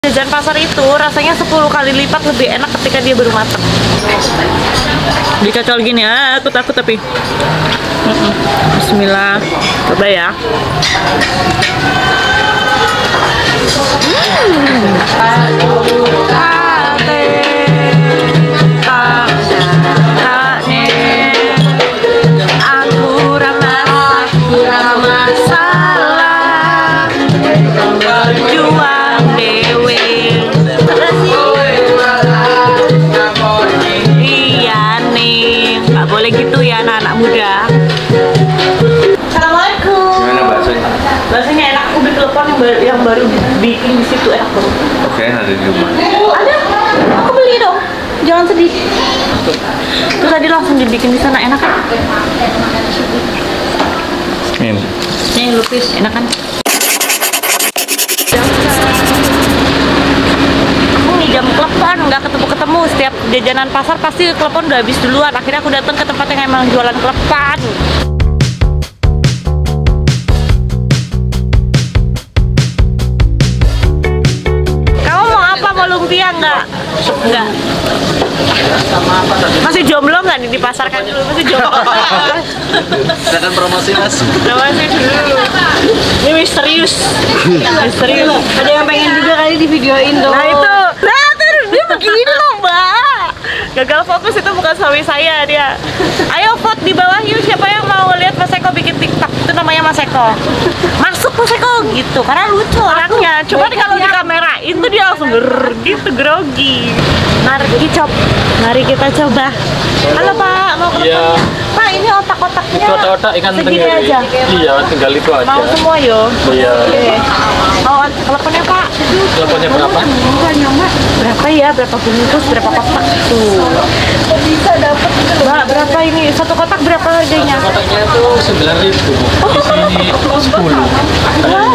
Jajan pasar itu rasanya 10 kali lipat lebih enak ketika dia baru matang. Dicocol gini, aku takut tapi. Bismillah, coba ya. Boleh gitu ya anak-anak muda. Assalamualaikum. Gimana baksonya? Baksonya enak, aku beli telepon yang baru bikin di situ enak banget. Oke, ada di rumah. Ada, aku beli dong. Jangan sedih. Terus tadi langsung dibikin di sana enak kan? Ini. Nih lupis, enak kan? Jam klepon nggak ketemu setiap jajanan pasar pasti klepon udah habis duluan. Akhirnya aku datang ke tempat yang emang jualan klepon. Kamu mau apa? Mau lumpia nggak? Nggak. Masih jomblo nggak nih, dipasarkan dulu? Masih jomblo. Silakan promosi mas. Promosi dulu. Ini misterius. Misterius. Ada yang pengen juga kali di videoin dong. Nah itu. Dia begini loh mbak. Gagal fokus itu bukan suami saya dia. Ayo vote di bawah yuk, siapa yang mau lihat Mas Eko bikin TikTok. Itu namanya Mas Eko. Masuk Mas Eko gitu, karena lucu orangnya. Cuma kalau di kamera itu dia langsung gitu grogi. Mari kita coba. Halo Pak, mau ke Iya. Pak, ini otak-otaknya Itu otak-otak ikan segini tenggiri. aja. Iya, tinggal itu aja. Mau semua yo. Iya. Oke. Oh, teleponnya Pak. Teleponnya berapa? Berapa ya? Berapa bungkus? Berapa kotak? Tuh. Bisa dapat. Mbak, berapa ini? Satu kotak berapa harganya? Kotaknya itu 9.000. Di sini 10. Wow.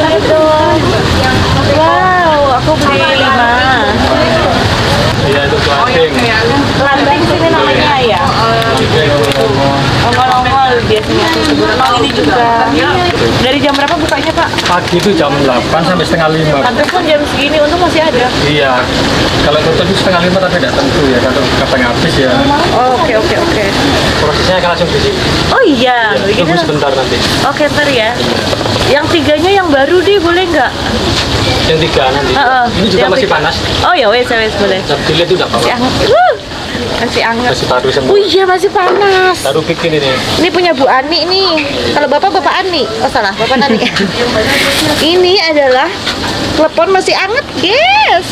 Wow, aku beli 5. Iya, itu kuating. Lambang sini namanya ya. Ongol-ongol biasanya tuh. Ini juga. Dari jam berapa bukanya Pak? Pagi itu jam 8 sampai setengah 5. Pantesan jam segini untung masih ada. Iya. Kalau tutup itu setengah 5 tapi tidak tentu ya. Kalau kadang habis ya. Oh, oke. Prosesnya akan langsung di sini. Oh iya. Tunggu sebentar nanti. Oke, ntar ya. Yang tiganya yang baru deh, boleh nggak? Yang 3 nanti. Ini juga Yang masih tiga. panas. Oh ya wes boleh. Dan dilihat itu udah Masih panas. hangat. Masih hangat. Masih baru semua. Oh iya masih panas. Baru bikin ini. Ini punya Bu Ani nih. Kalau Bapak Ani. Oh salah, Bapak Nani. Ini adalah klepon masih hangat, guys.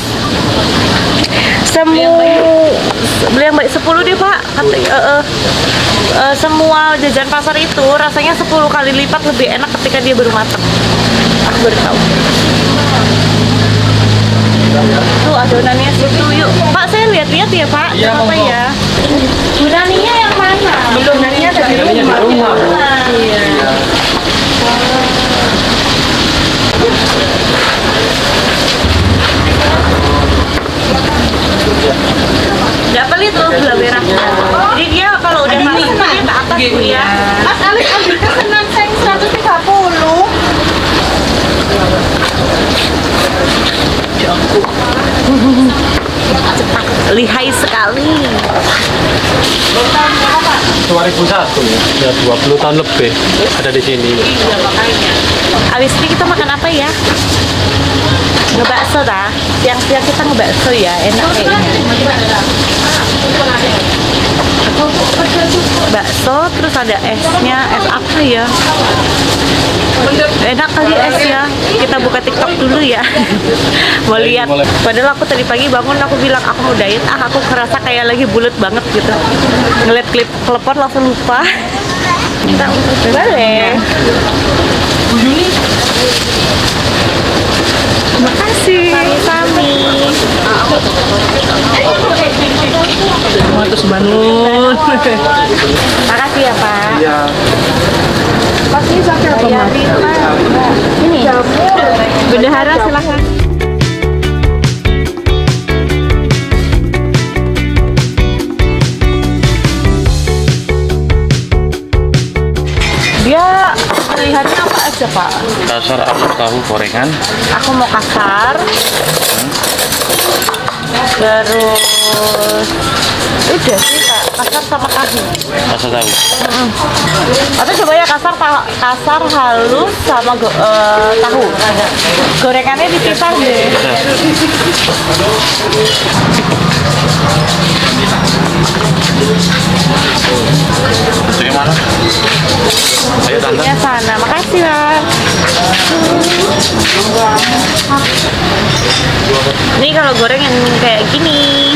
Beli yang baik 10 deh Pak. Semua jajan pasar itu rasanya 10 kali lipat lebih enak ketika dia baru matang. Aku baru tahu. Tuh adonannya situ yuk. Pak saya lihat-lihat ya Pak. Iya, Apa ya? Bunaninya yang mana? Belum, bunaninya ada di rumah. Iya. Nggak pelit tuh gula merahnya. Jadi dia kalau udah masuk dia ke atas tuh ya. Mas Alif ambil kesenang saya 130. Cepat, lihai sekali. 2001 ya, 20 tahun lebih ada di sini. Iya makanya. Abis ini kita makan apa ya? Ngebakso dah. Siang-siang kita ngebakso ya, enak kayaknya. Bakso, terus ada esnya, es apa ya? Enak kali es ya. Kita buka TikTok dulu ya. Mau lihat. Padahal aku tadi pagi bangun aku bilang aku mau diet. Aku ngerasa kayak lagi bulat banget gitu. Ngeliat klip klepon langsung lupa. Boleh. Terima kasih. Sami. Terus bangun. Makasih ya Pak. Iya. Pasti sampai apa Mas? Ini bendahara silahkan. Dia terlihatnya apa siapa? Kasar atau tahu gorengan? Aku mau kasar. Terus udah sih Kak, kasar sama tahu. Kasar tahu. Atau coba ya kasar halus sama tahu. Gorengannya dipisah deh. Bagaimana? Ayo tante. Ya sana, makasih Bang. Ini kalau goreng yang kayak gini.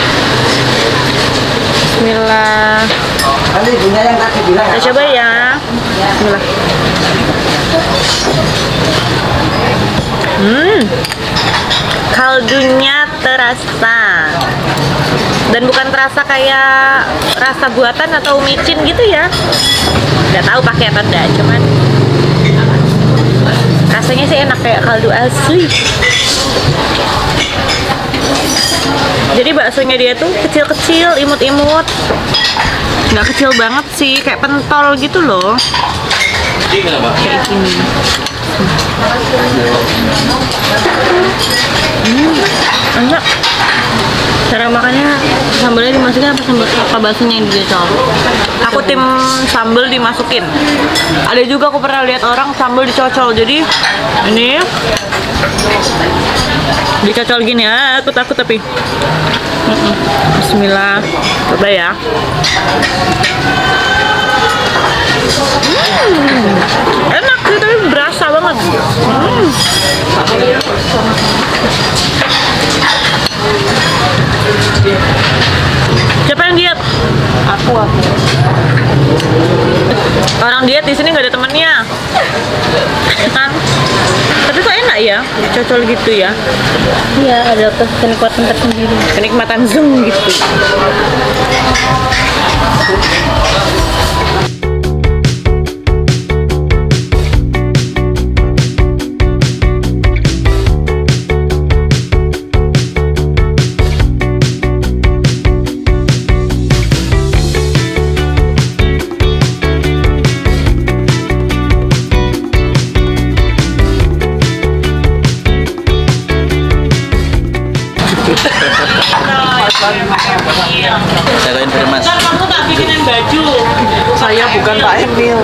Bismillah. Kita coba ya. Bismillah. Kaldunya terasa. Dan bukan terasa kayak rasa buatan atau micin gitu ya. Nggak tahu pakai atau enggak, cuman rasanya sih enak kayak kaldu asli. Jadi baksonya dia tuh kecil-kecil, imut-imut. Nggak kecil banget sih, kayak pentol gitu loh. Kayak gini. Enak. Cara makannya sambalnya dimasukin apa baksonya yang dicocol? Aku tim sambal dimasukin. Ada juga aku pernah lihat orang sambal dicocol. Jadi ini dicocol gini ya. Aku takut tapi. Bismillah. Coba ya. Enak sih tapi berasa banget. Siapa yang diet? Aku. Orang diet di sini nggak ada temennya, ya kan? Tapi kok enak ya, dicocol gitu ya? Iya, ada kenikmatan tersendiri. Kenikmatan zoom gitu. Saya Mas. Kamu tak bikinin baju. Saya bukan Pak Emil.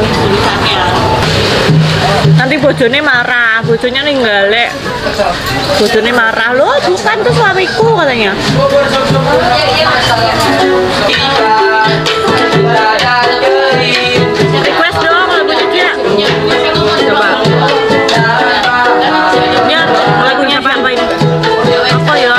Nanti bojone marah, bojone ninggalek. Bojone marah, loh bukan tuh suamiku katanya. Request dong lagunya dia. Coba. Ini lagunya siapa ini? Apa ya?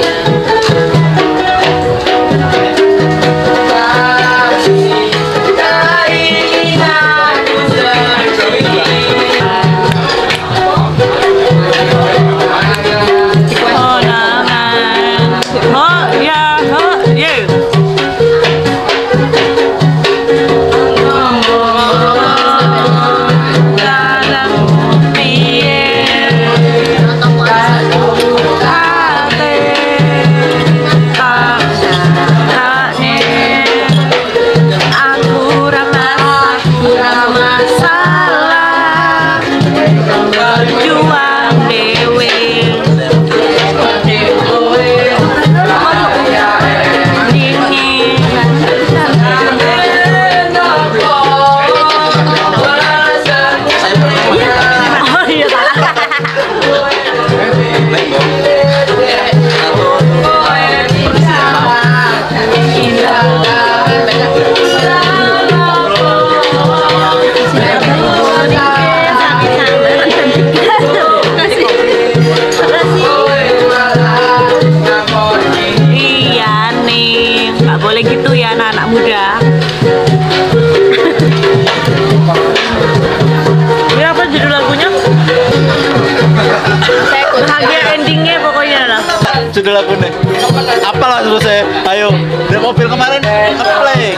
Judul lagu nih. Apalah terus saya. Ayo, dari mobil kemarin play.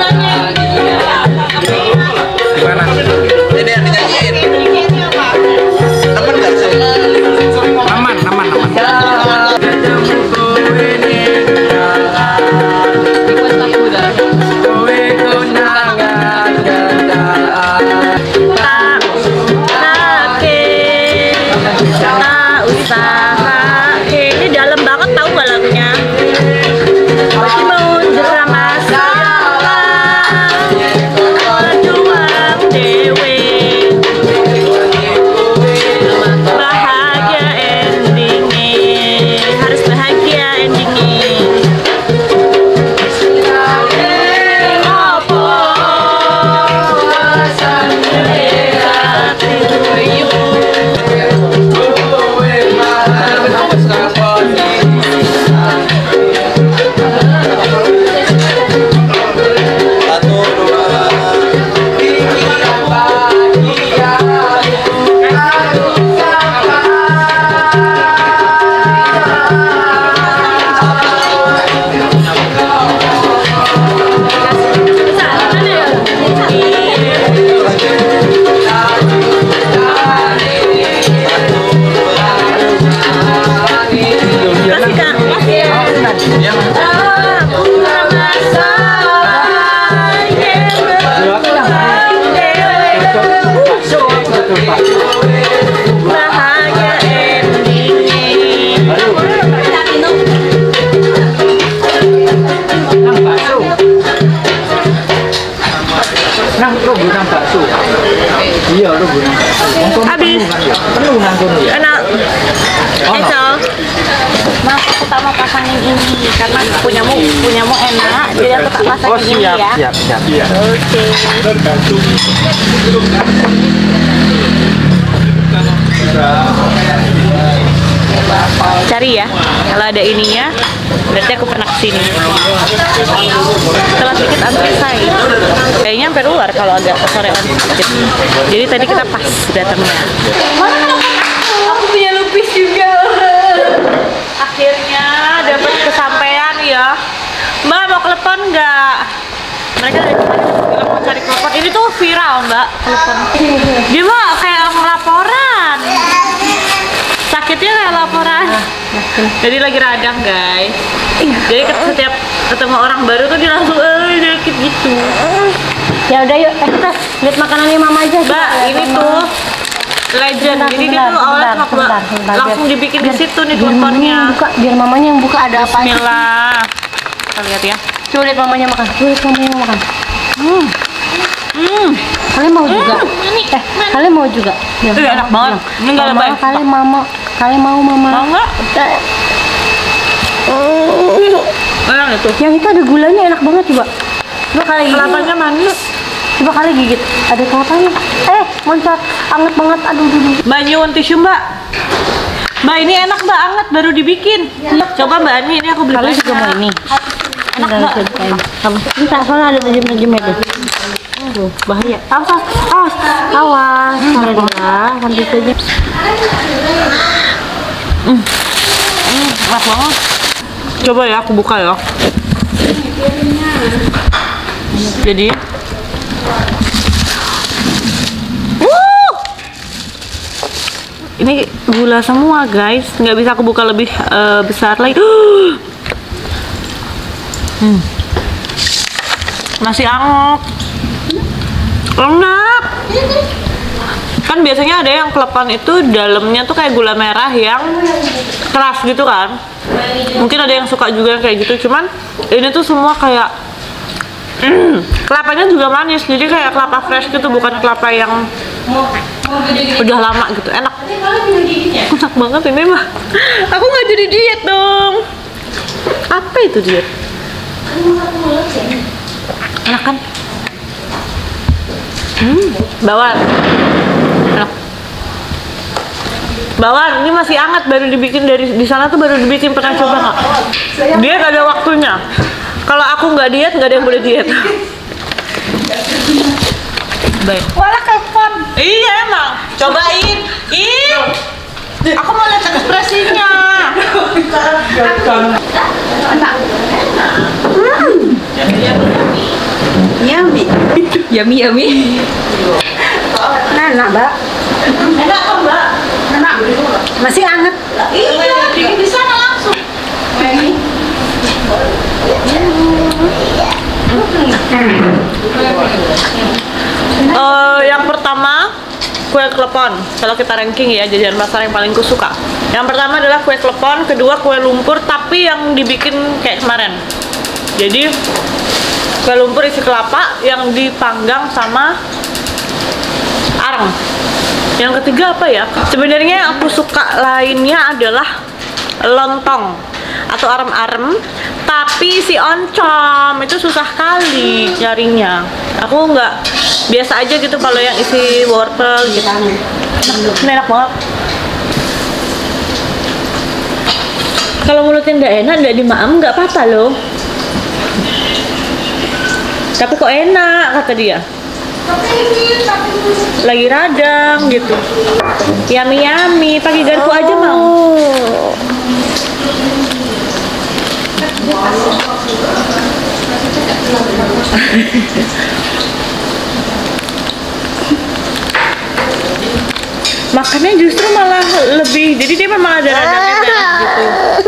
Gimana? Ini yang dinyanyiin. Aman nggak sih? Aman. Iya, lu guna. Habis. Penuh nang kono ya. Enak. Eco. Mas, aku tak mau pasangin ini karena punyamu enak. Jadi aku tak pasangin ini ya. Siap. Oke. Cari ya. Kalau ada ininya, berarti aku pernah kesini. Setelah sedikit antri saya, kayaknya sampai luar kalau agak kesorean sedikit. Jadi tadi kita pas datangnya. Aku punya lupis juga. Akhirnya dapat kesampaian ya. Mbak mau telepon nggak? Mereka dari bilang mau cari telepon. Ini tuh viral Mbak telepon. Dia mah kayak laporan. Sakitnya kayak laporan. Jadi lagi radang guys. Jadi setiap ketemu orang baru tuh dia langsung sakit gitu. Ya udah yuk, kita lihat makanannya mama aja. Mbak, ini tuh legend. Jadi dia tuh awalnya langsung dibikin di situ nih teleponnya. Biar mamanya yang buka ada apa aja. Bismillah. Kita lihat ya. Coba lihat mamanya makan. Kalian mau juga? Kalian mau juga? Enak banget. Ini nggak lebay. Kalian mau mama? Mau nggak? Enak itu. Yang itu ada gulanya, enak banget coba. Coba kali gigit. Kelapanya manis. Coba kali gigit. Ada kelapanya. Loncat. Anget banget. Aduh. Mbak nyuwun tisu Mbak. Mbak ini enak Mbak, anget baru dibikin. Coba Mbak Ani, ini aku beli. Kalian juga mau ini? Enak Mbak. Ini tak soalnya ada tajam-tajamnya tuh. Aduh, bahaya. Awas. Sampai saja. Enak banget. Coba ya, aku buka ya. Jadi ini gula semua guys, nggak bisa aku buka lebih besar lagi. Masih anget, enak. Kan biasanya ada yang kelepan itu dalamnya tuh kayak gula merah yang keras gitu kan. Mungkin ada yang suka juga kayak gitu, cuman ini tuh semua kayak kelapanya juga manis, jadi kayak kelapa fresh gitu, bukan kelapa yang udah lama gitu. Enak banget ini mah. Aku nggak jadi diet dong. Apa itu diet? Enak kan? Bawang enak. Bawang ini masih hangat, baru dibikin dari di sana tuh, baru dibikin. Pernah coba nggak? Dia nggak ada waktunya. Kalau aku nggak diet, nggak ada yang boleh diet. Baik. Walah telepon. Iya emang. Cobain. Aku mau lihat ekspresinya. Yummy. Enak, Mbak. Enak kan Mbak? Enak. Masih anget. Iya, bikin di sana langsung. Yang pertama kue klepon. Kalau kita ranking ya jajanan pasar yang paling kusuka. Yang pertama adalah kue klepon, kedua kue lumpur tapi yang dibikin kayak kemarin. Jadi kue lumpur isi kelapa yang dipanggang sama areng. Yang ketiga apa ya? Sebenarnya yang aku suka lainnya adalah lontong atau arem-arem, tapi si oncom itu susah kali nyarinya. Aku nggak biasa aja gitu kalau yang isi wortel gitu. Ini enak banget. Kalau mulutnya nggak enak, nggak dimaem, nggak apa-apa loh. Tapi kok enak kata dia. Lagi radang gitu. Yummy, pakai garpu aja mau. Makannya justru malah lebih, jadi dia memang ada radangnya merah gitu.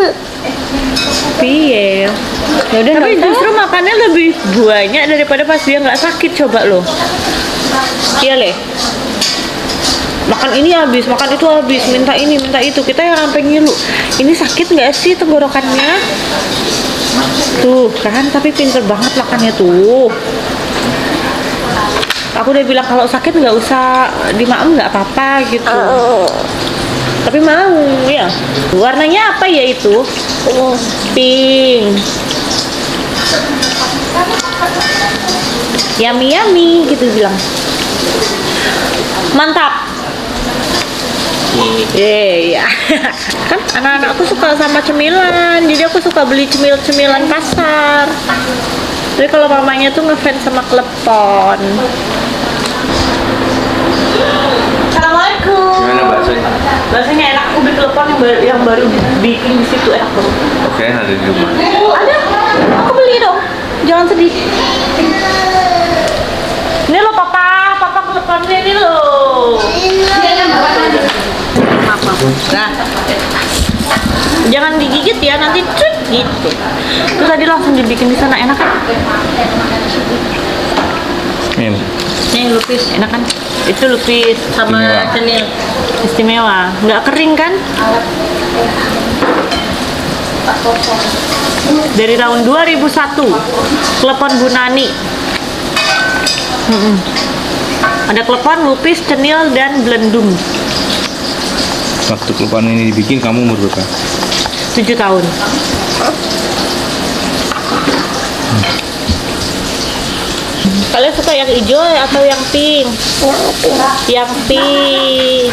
Piye. Ya udah Tapi nggak usah. justru makannya lebih banyak daripada pas dia nggak sakit, coba lo. Iya Le. Makan ini habis, makan itu habis, minta ini, minta itu. Kita yang sampai ngilu. Ini sakit nggak sih tenggorokannya? Tuh kan, tapi pinter banget makannya tuh. Aku udah bilang kalau sakit nggak usah dimaem, nggak apa-apa gitu. Tapi mau ya. Warnanya apa ya itu? Pink. Yummy yummy gitu bilang. Mantap. Iya. Kan anak-anakku suka sama cemilan, jadi aku suka beli cemilan pasar. Jadi kalau mamanya tuh ngefans sama klepon. Assalamualaikum. Gimana baksonya? Baksonya enak, aku beli klepon yang baru bikin di situ enak banget. Oke, ada di rumah. Ada, aku beli dong. Jangan sedih. Ini lo papa keleponnya ini lo. Nah, jangan digigit ya, nanti cut gitu. Terus tadi langsung dibikin di sana, enak kan? Ini. Ini lupis, enak kan? Itu lupis sama Istimewa. cenil. Istimewa, nggak kering kan? Dari tahun 2001, klepon Bunani. Ada klepon, lupis, cenil, dan belendung. Waktu kelupaan ini dibikin kamu umur berapa? 7 tahun. Kalian suka yang hijau atau yang pink? Yang pink.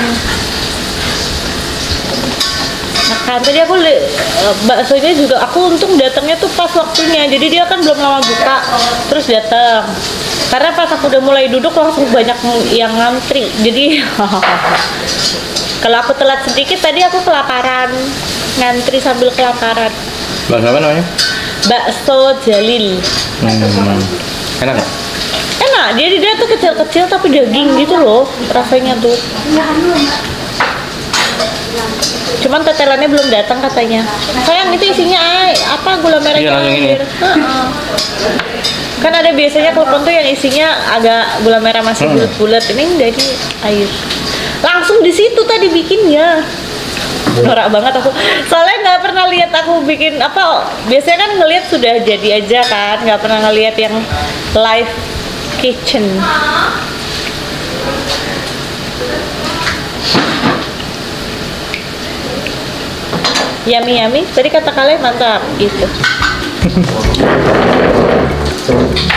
Nah kan tadi aku baksonya juga aku untung datangnya tuh pas waktunya. Jadi dia kan belum lama buka, terus datang. Karena pas aku udah mulai duduk langsung banyak yang ngantri. Jadi kalau aku telat sedikit tadi aku kelaparan, ngantri sambil kelaparan. Bakso apa namanya? Bakso Jalil. Enak ya? Enak, dia tuh kecil-kecil tapi daging gitu loh rasanya tuh. Cuman tetelannya belum datang katanya. Sayang itu isinya apa gula merah? Iya, langsung ini. Heeh. Kan ada biasanya klepon tuh yang isinya agak gula merah masih bulat-bulat. Ini dari air. Langsung di situ tadi bikinnya. Norak banget aku. Soalnya nggak pernah lihat aku bikin apa. Biasanya kan ngelihat sudah jadi aja kan, nggak pernah ngelihat yang live kitchen. Yummy yummy. Tadi kata kalian mantap gitu.